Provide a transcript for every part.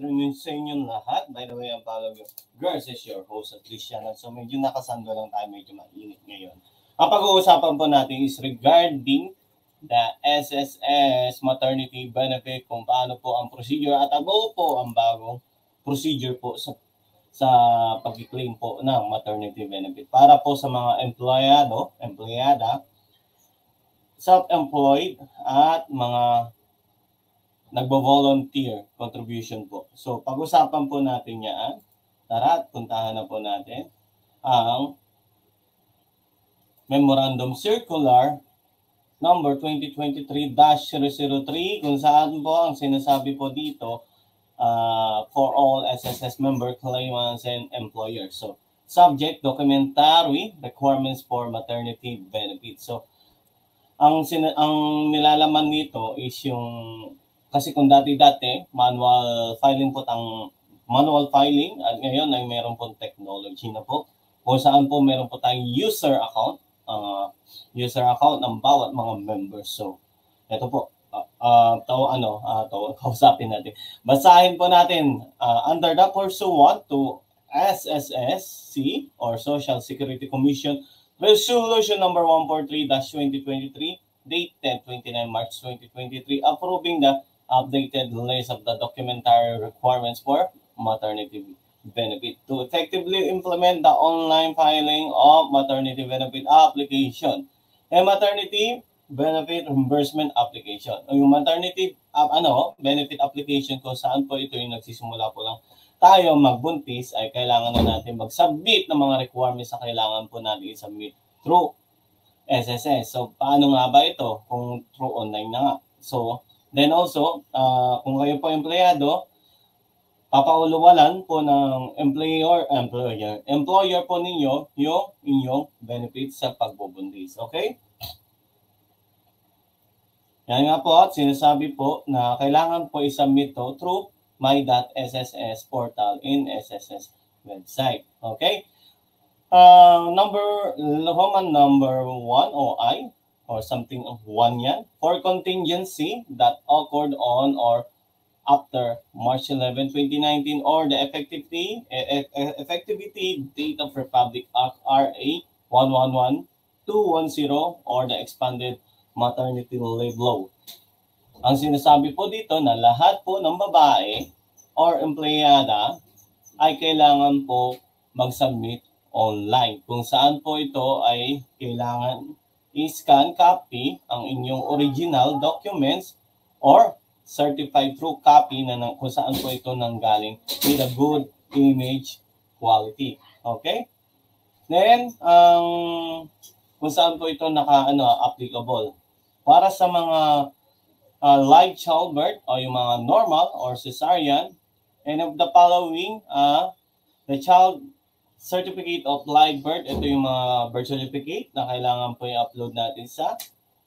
afternoon sa inyong lahat. By the way, ang palog girls is your host at Christian. So medyo nakasando lang tayo, medyo mainit ngayon. Ang pag-uusapan po natin is regarding the SSS maternity benefit, kung paano po ang procedure at ano po ang bagong procedure po sa pag-claim po ng maternity benefit para po sa mga empleyado, empleyada, self-employed at mga nagbo-volunteer contribution po. So, pag-usapan po natin yan. Tara, puntahan na po natin ang Memorandum Circular number 2023-003 kung saan po ang sinasabi po dito for all SSS member claimants and employers. So, subject documentary requirements for maternity benefits. So, ang nilalaman nito is yung kasi kung dati-dati, manual filing at ngayon ay meron po technology na po. Kung saan po meron po tayong user account ng bawat mga members. So, ito po, kausapin natin. Basahin po natin, under the pursuant to SSSC or Social Security Commission Resolution number 143-2023, dated 29 March 2023, approving the updated list of the documentary requirements for maternity benefit to effectively implement the online filing of maternity benefit application and maternity benefit reimbursement application. O yung maternity benefit application ko saan po ito yung nagsisimula po lang tayo magbuntis ay kailangan na natin mag-submit ng mga requirements na kailangan po natin i-submit through SSS. So paano nga ba ito kung through online na nga? So then also, kung kayo po empleyado, papauluwalan po ng employer po ninyo yung inyong benefits sa pagbubuntis. Okay? Yan nga po at sinasabi po na kailangan po i-submit to through my.sss portal in SSS website. Okay? Roman number 1 o I or something of 1 yan, for contingency that occurred on or after March 11, 2019 or the effectivity date of Republic Act RA 111-210 or the expanded maternity leave law. Ang sinasabi po dito na lahat po ng babae or empleyada ay kailangan po mag-submit online. Kung saan po ito ay kailangan i-scan copy ang inyong original documents or certified true copy na kung saan po ito nanggaling with a good image quality. Okay? Then, kung saan po ito applicable. Para sa mga live childbirth o yung mga normal or cesarean, and of the following, the child certificate of live birth, ito yung mga birth certificate na kailangan po i-upload natin sa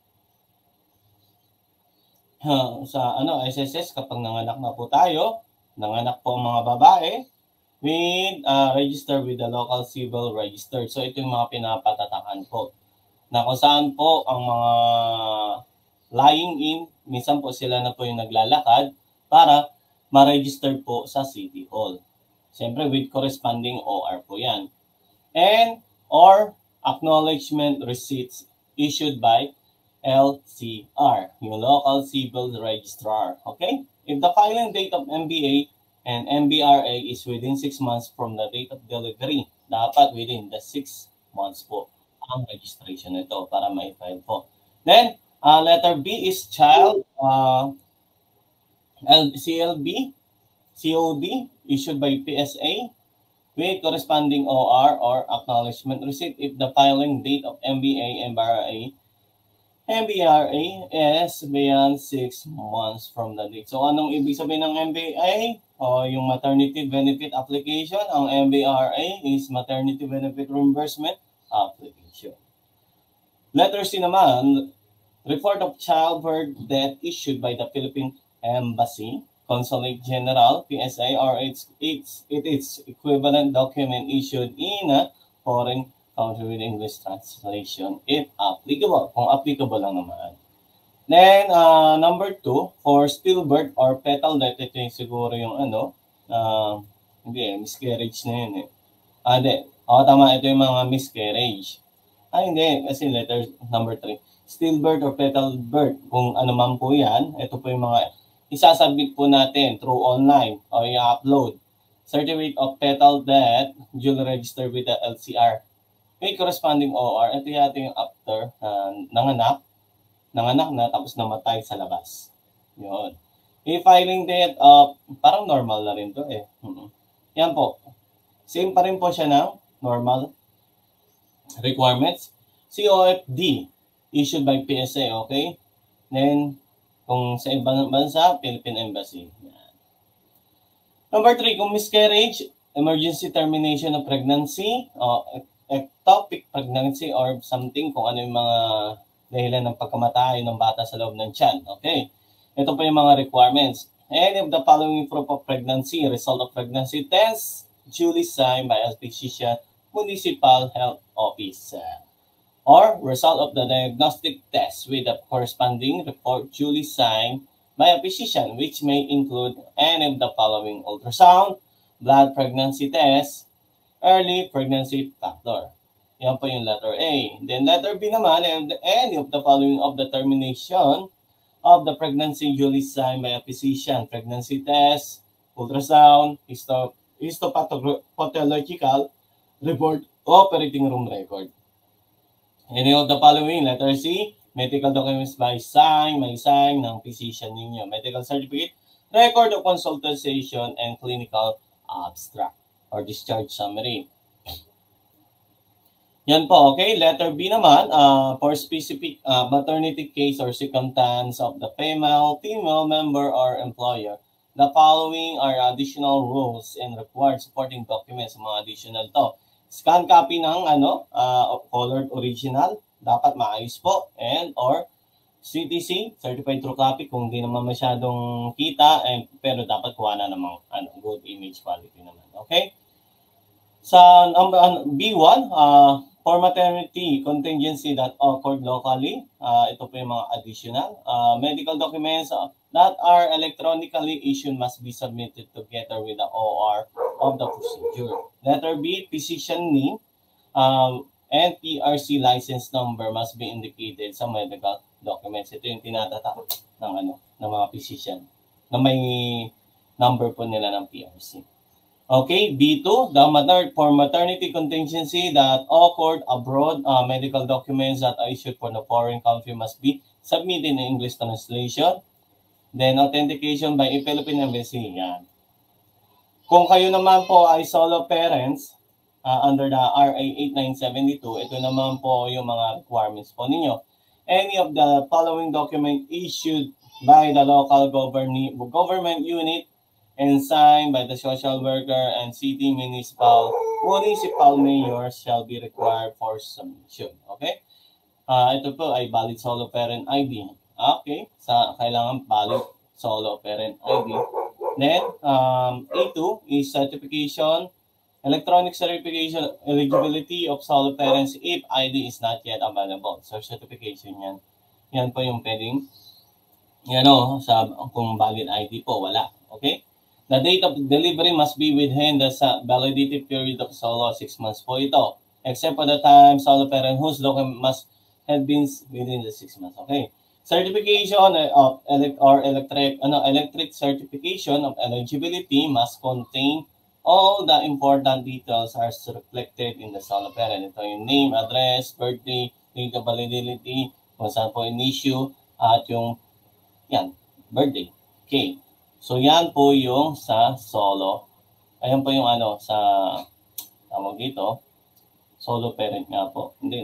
SSS kapag nanganak na po tayo. Nanganak po ang mga babae with register with the local civil register. So ito yung mga pinapatatakan po. Na kung saan po ang mga lying in, minsan po sila na po yung naglalakad para ma-register po sa City Hall. Siyempre with corresponding OR po yan. And or acknowledgement receipts issued by LCR, yung local civil registrar. Okay? If the filing date of MBA and MBRA is within 6 months from the date of delivery, dapat within the 6 months po ang registration nito para ma-file po. Then, letter B is child COD issued by PSA with corresponding OR or acknowledgement receipt if the filing date of MBA and MBRA is beyond 6 months from the date. So anong ibig sabihin ng MBA? O yung maternity benefit application. Ang MBRA is maternity benefit reimbursement application. Letter C naman, report of childbirth death issued by the Philippine Embassy, Consulate General, PSA, or its equivalent document issued in a foreign country with English translation, if applicable. Kung applicable lang naman. Then, number 2, for stillbirth or fetal death, ito yung siguro yung Hindi miscarriage na yun eh. Hindi. Tama, ito yung mga miscarriage. Hindi, kasi letter number 3. Stillbirth or fetal birth, kung ano man po yan, ito po yung mga isasubmit po natin through online o i-upload. Certificate of fetal death, duly registered with the LCR. May corresponding OR, ito yung after nanganak na tapos namatay sa labas. Yun. E-filing date, parang normal na rin to eh. Yan po. Same pa rin po siya ng normal requirements. COFD, issued by PSA, okay? Then, kung sa ibang bansa, Philippine Embassy. Yan. Number 3, kung miscarriage, emergency termination of pregnancy, ectopic pregnancy or something, kung ano yung mga dahilan ng pagkamatay ng bata sa loob ng tiyan. Okay? Ito po yung mga requirements. Any of the following proof of pregnancy, result of pregnancy test, duly signed by a physician, municipal health office. Or result of the diagnostic test with the corresponding report duly signed by a physician, which may include any of the following: ultrasound, blood pregnancy test, early pregnancy factor. Yan po yung letter A. Then letter B naman, any of the following of the termination of the pregnancy duly signed by a physician: pregnancy test, ultrasound, histopathological report, operating room record. Any of the following, letter C, medical documents by sign, may sign ng physician ninyo. Medical certificate, record of consultation, and clinical abstract or discharge summary. Yan po, okay? Letter B naman, for specific maternity case or circumstance of the female member or employer, the following are additional rules and required supporting documents. Mga additional to. Scan copy ng colored original, dapat maayos po, and or CTC, certified true copy, kung hindi naman masyadong kita, pero dapat kuha na namang good image quality naman. Okay? Sa B1, for maternity contingency that occurred locally, ito po yung mga additional. Medical documents that are electronically issued must be submitted together with the OR of the procedure. Letter B, physician name and PRC license number must be indicated sa medical documents. Ito yung tinatatak ng mga physician na may number po nila ng PRC. Okay, B2, for maternity contingency that occurred abroad, medical documents that are issued for the foreign country must be submitted in English translation. Then, authentication by a Philippine Embassy. Yan. Kung kayo naman po ay solo parents, under the RA 8972, ito naman po yung mga requirements po ninyo. Any of the following document issued by the local government unit and signed by the social worker and city municipal mayor shall be required for submission. Okay? Ito po ay valid solo parent ID. Okay? Kailangan valid solo parent ID. Then, A2 is certification, electronic certification eligibility of solo parents if ID is not yet available. So, certification yan. Yan po yung pwedeng, kung valid ID po, wala. Okay? The date of delivery must be within the validity period of solo 6 months po ito. Except for the time solo parent whose document must have been within the 6 months. Okay. Certification of electric certification of eligibility must contain all the important details as reflected in the solo parent. Ito yung name, address, birthday, date of validity, kung saan po in-issue, at yung birthday. Okay. So, yan po yung sa solo. Ayan po yung sa tawag dito. Solo parent nga po. Hindi.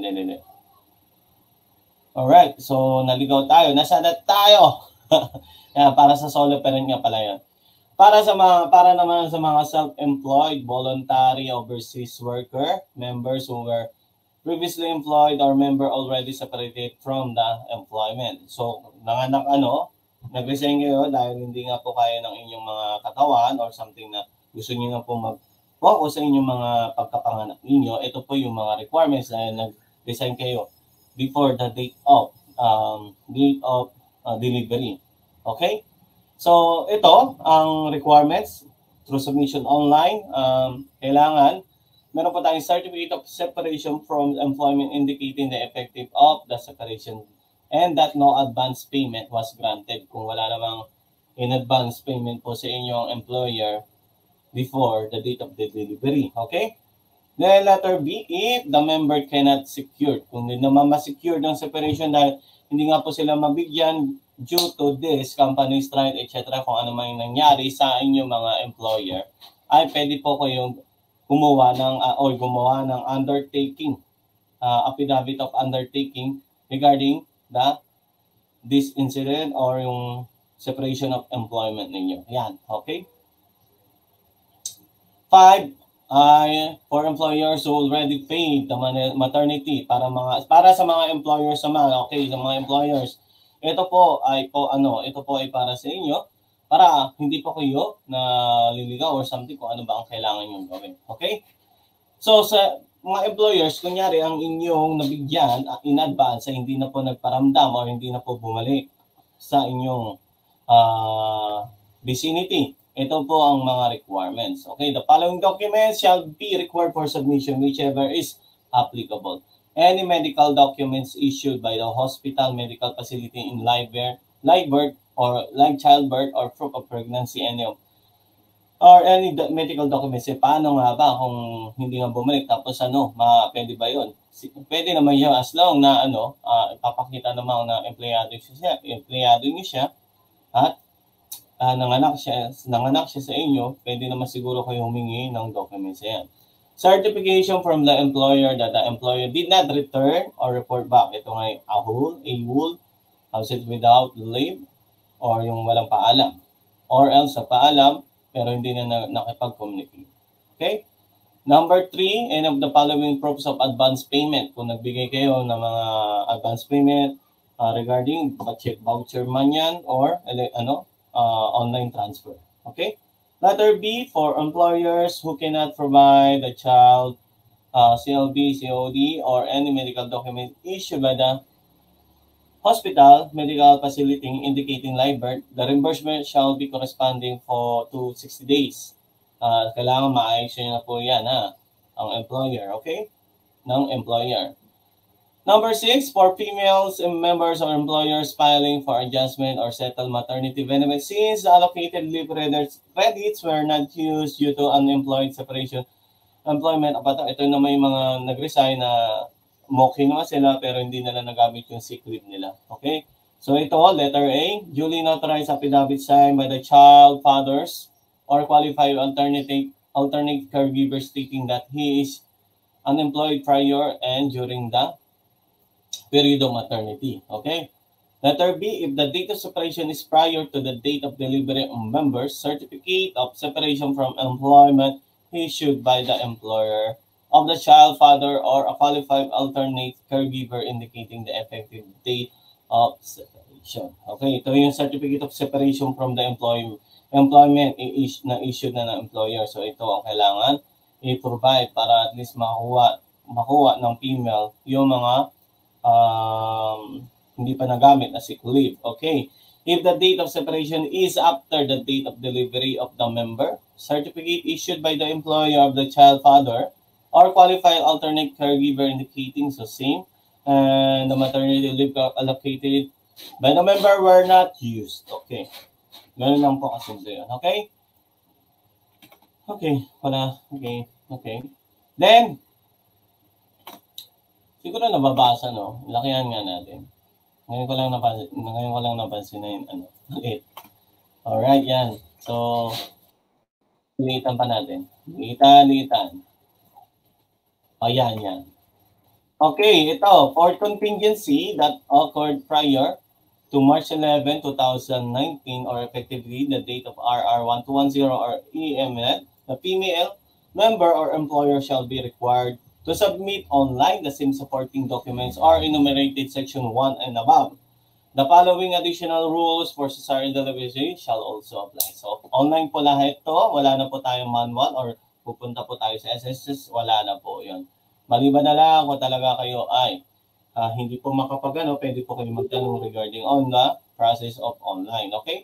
Alright. So, naligaw tayo. Nasaan na tayo? Yan, para sa solo parent nga pala yan. Para naman sa mga self-employed, voluntary, overseas worker, members who were previously employed or member already separated from the employment. So, nag-resign kayo dahil hindi nga po kaya ng inyong mga katawan or something na gusto niyo na po mag-focus sa inyong mga pagkapanganak ninyo. Ito po yung mga requirements dahil nag-resign kayo before the date of delivery. Okay? So, ito ang requirements. through submission online, kailangan meron po tayong certificate of separation from employment indicating the effective of the separation and that no advance payment was granted. Kung wala namang in-advance payment po sa inyong employer before the date of the delivery. Okay? Then letter B, if the member cannot secure. Kung hindi naman ma-secure ng separation dahil hindi nga po sila mabigyan due to this company strike, etc. kung ano man yung nangyari sa inyong mga employer, ay pwede po kayong gumawa ng undertaking, affidavit of undertaking regarding this incident or yung separation of employment ninyo. Yan, okay? 5, for employers who already paid the maternity para sa mga employers naman, okay, sa mga employers. Ito po ay para sa inyo para hindi po kayo na liligaw or something kung ano ba ang kailangan niyo gawin. Okay? So sa mga employers, kunyari ang inyong nabigyan in advance ay hindi na po nagparamdam or hindi na po bumalik sa inyong vicinity. Ito po ang mga requirements. Okay, the following documents shall be required for submission, whichever is applicable. Any medical documents issued by the hospital, medical facility in live birth or live childbirth or proof of pregnancy, any medical documents. Paano nga ba kung hindi nga bumalik tapos pwede ba yun? Pwede naman yun as long na ipapakita naman na empleyado niyo siya at nanganak siya sa inyo, pwede naman siguro kayo humingi ng documents yan. Certification from the employer that the employer did not return or report back. Ito nga AWOL, absent without leave, or yung walang paalam. Or else sa paalam, pero hindi na nakipag-communicate. Okay? Number 3, any of the following proofs of advance payment. Kung nagbigay kayo ng mga advance payment regarding check voucher man yan or online transfer. Okay? Letter B, for employers who cannot provide the child CLB, COD, or any medical document issued by the hospital, medical facility indicating live birth, the reimbursement shall be corresponding to 60 days. Kailangan maayos na po yan, ang employer, okay? Ng employer. Number 6, for females and members or employers filing for adjustment or settled maternity benefits, since the allocated leave credits were not used due to unemployed separation employment. Ito na may mga nag-resign na okay naman sila pero hindi nila nagamit yung sick leave nila. Okay? So ito, letter A, duly notarized affidavit signed by the child fathers or qualified alternate caregiver stating that he is unemployed prior and during the period of maternity. Okay? Letter B, if the date of separation is prior to the date of delivery of members, certificate of separation from employment issued by the employer of the child father or a qualified alternate caregiver indicating the effective date of separation. Okay, ito yung certificate of separation from the employment na issued na ng employer. So ito ang kailangan i-provide para at least makuha ng female yung mga hindi pa nagamit na sick leave. Okay. If the date of separation is after the date of delivery of the member, certificate issued by the employer of the child father or qualified alternate caregiver indicating the same and the maternity leave allocated by the member were not used. Okay. Ganun lang po kasimple yun. Okay? Okay. Okay. Then, siguro nababasa, no? Lakihan nga natin. Ngayon ko lang napansin na yun, ulit. Alright, yan. So, liitan pa natin. Liitan. Ayan. Okay, ito. For contingency that occurred prior to March 11, 2019 or effectively the date of RR 1210 or EML, the female member or employer shall be required to submit online the same supporting documents are enumerated section 1 and above. The following additional rules for cesarean delivery shall also apply. So, online po lahat ito. Wala na po tayong manual or pupunta po tayo sa SSS. Wala na po yun. Maliban na lang kung talaga kayo ay hindi po pwede po kayo magtanong regarding on the process of online. Okay?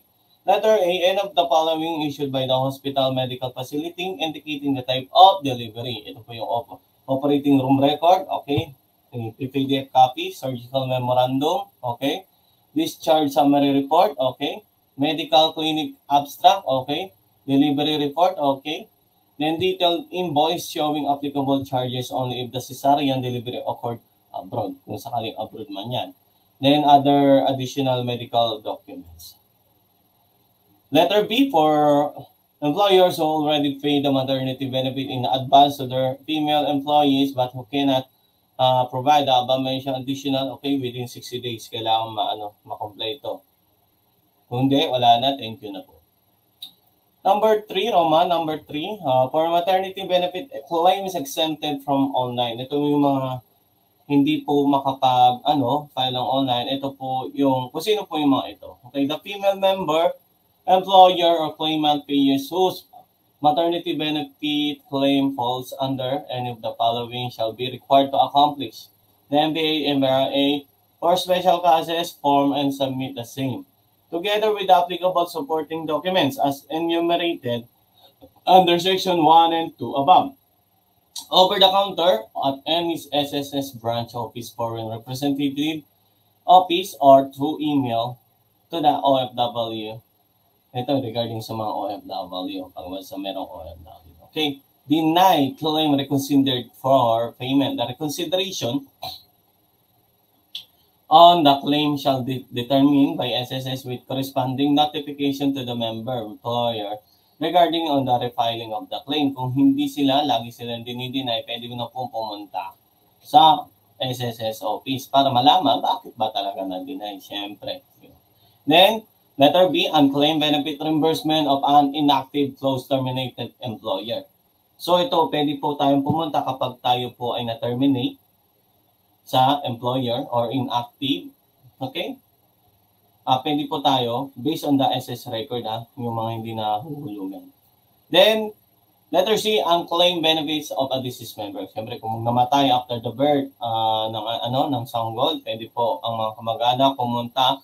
Letter A, any of the following issued by the hospital medical facility indicating the type of delivery. Ito po yung operating room record, okay? PDF copy, surgical memorandum, okay? Discharge summary report, okay? Medical clinic abstract, okay? Delivery report, okay? Then detailed invoice showing applicable charges only if the cesarean delivery occurred abroad, kung sakaling abroad man yan. Then other additional medical documents. Letter B, for employers who already pay the maternity benefit in advance to their female employees but who cannot provide the above-mentioned additional, okay, within 60 days, kailangan makompleto. Kung hindi, wala na, thank you na po. Number 3, number 3, for maternity benefit claims exempted from online. Ito yung mga hindi po file ng online. Ito po yung, kung sino po yung mga ito. Okay, the female member, employer, or claimant payers whose maternity benefit claim falls under any of the following shall be required to accomplish the MBA, MRA, or special cases form and submit the same, together with the applicable supporting documents as enumerated under Section 1 and 2 above. Over the counter at any SSS branch office, foreign representative office, or through email to the OFW. Ito regarding sa mga OFW, pag sa merong OFW. Okay, deny claim reconsidered for payment. The reconsideration on the claim shall be determined by SSS with corresponding notification to the member employer regarding on the refiling of the claim. Kung hindi sila, lagi silang dinideny, pwede na pong pumunta sa SSS office para malaman bakit ba talaga na-deny, syempre. Then, letter B, unclaimed benefit reimbursement of an inactive close terminated employer. So ito, pwede po tayong pumunta kapag tayo po ay na-terminate sa employer or inactive. Okay? Pwede po tayo, based on the SS record, yung mga hindi na huhulugan. Then, letter C, unclaimed benefits of a deceased member. Siyempre, kung namatay after the birth ng sanggol, pwede po ang mga kamag-anak pumunta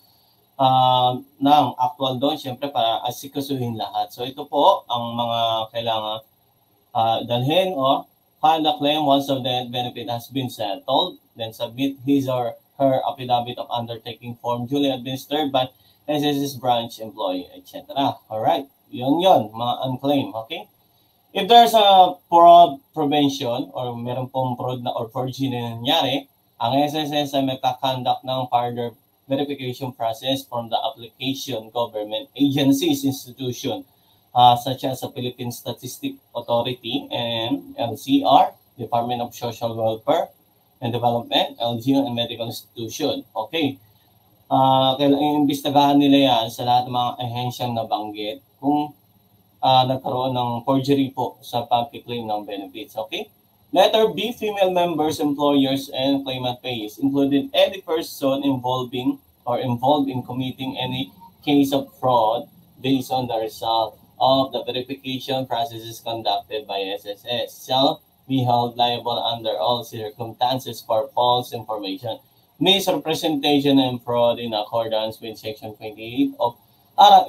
ng actual doon, siyempre para asikasuhin lahat. So ito po ang mga kailangan dalhin o file the claim once of the benefit has been settled, then submit his or her affidavit of undertaking form duly administered by SSS branch employee, etc. Alright, yun, mga unclaimed, okay? If there's a fraud prevention or meron pong fraud na or forgery na nangyari, ang SSS ay magkakandak ng further verification process from the application government agencies, institution, such as the Philippine Statistic Authority and LCR, Department of Social Welfare and Development, LGU, and medical institution. Okay. Kailangan imbestigahan nila yan sa lahat ng mga ahensyang nabanggit kung nagkaroon ng forgery po sa pag-claim ng benefits. Okay. Letter B, female members, employers, and claimant payees, including any person involved in committing any case of fraud based on the result of the verification processes conducted by SSS, shall be held liable under all circumstances for false information, misrepresentation, and fraud in accordance with Section 28 of RA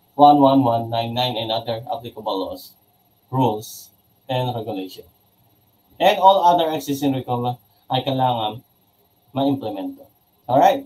11199 and other applicable laws, rules, and regulations. And all other existing requirements ay kailangan ma-implemento. Alright?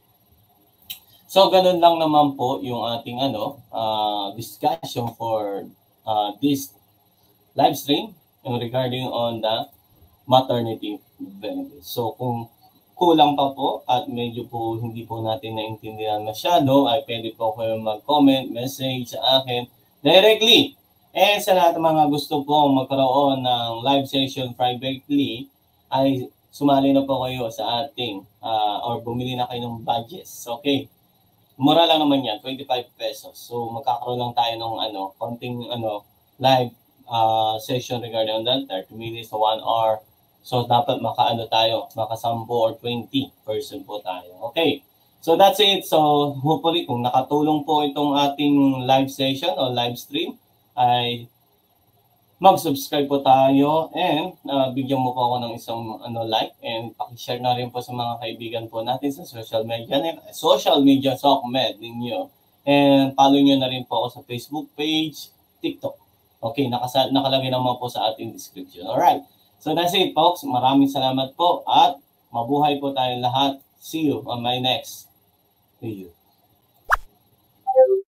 So, ganun lang naman po yung ating discussion for this live stream regarding on the maternity benefits. So, kung kulang pa po at medyo po hindi po natin naintindihan masyado, ay pwede po kayo mag-comment, message sa akin directly. And sa lahat ng mga gusto po magkaroon ng live session privately, ay sumali na po kayo sa ating or bumili na kayo ng badges. Okay. Mura lang naman yan, 25 pesos. So magkakaroon lang tayo ng konting live session regarding on that, 30 minutes to 1 hour. So dapat maka 10 or 20 person po tayo. Okay. So that's it. So hopefully kung nakatulong po itong ating live session o live stream, ay mag-subscribe po tayo and bigyan mo po ako ng isang like and paki-share na rin po sa mga kaibigan po natin sa social media SOCMED ninyo. And follow nyo na rin po ako sa Facebook page, TikTok. Okay, nakalagay naman po sa ating description. Alright, so that's it folks. Maraming salamat po at mabuhay po tayong lahat. See you on my next video.